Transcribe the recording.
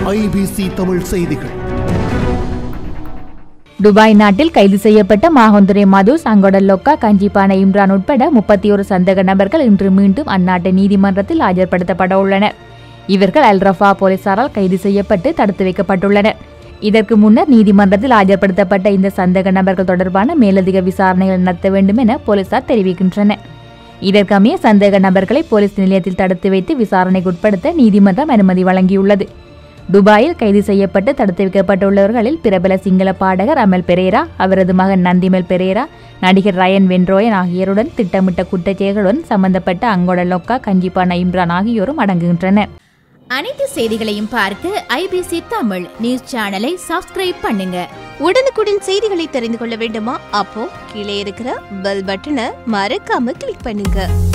IBC Tamil செய்திகள். Dubai நாட்டில் கைது செய்யப்பட்ட மாஹந்துரை மது, சங்கொடலொக்கா, கஞ்சிபான இம்ரான் உட்பட 31 சந்தேக நபர்கள் இன்று மீண்டும் அந்நாட்டு நீதிமன்றத்தில் ஆஜர்படுத்தப்பட உள்ளனர். இவர்கள் அல் ரஃபா போலீசாரால் கைது செய்யப்பட்டு தடுத்து வைக்கப்பட்டுள்ளனர். இதற்கு முன்னர் நீதிமன்றத்தில் ஆஜர்படுத்தப்பட்ட இந்த சந்தேக நபர்கள் தொடர்பான மேலதிக விசாரணைகள் நடத்த வேண்டும் என போலீசார் தெரிவிக்கின்றனர். இதற்கமைய சந்தேக நபர்களை போலீஸ் நிலையத்தில் தடுத்து வைத்து விசாரணைக்கு உட்படுத்த நீதிமன்றம் அனுமதி வழங்கியுள்ளது. துபாயில் கைது செய்யப்பட்டு தடுத்து வைக்கப்பட்டுள்ளவர்களில் பிரபல சிங்கள பாடகர் அமல் பெரேரா, அவரது மகன் நந்திமல் பெரேரா, நடிகர் ரயன் வென்ரோயன் ஆகியோருடன் திட்டமிட்ட குற்றச்செயல்களுடன் சம்பந்தப்பட்ட அங்கொடலொக்கா, கஞ்சிபான இம்ரான் ஆகியோரும் அடங்குகின்றனர். அனைத்து செய்திகளையும் பார்க்க IBC தமிழ் நியூஸ் சேனலை சப்ஸ்கிரைப் பண்ணுங்க. உடனுக்குடன் செய்திகளை தெரிந்து கொள்ள வேண்டுமா? அப்போ கீழே இருக்கிற பெல் பட்டனை மறக்காம கிளிக் பண்ணுங்க.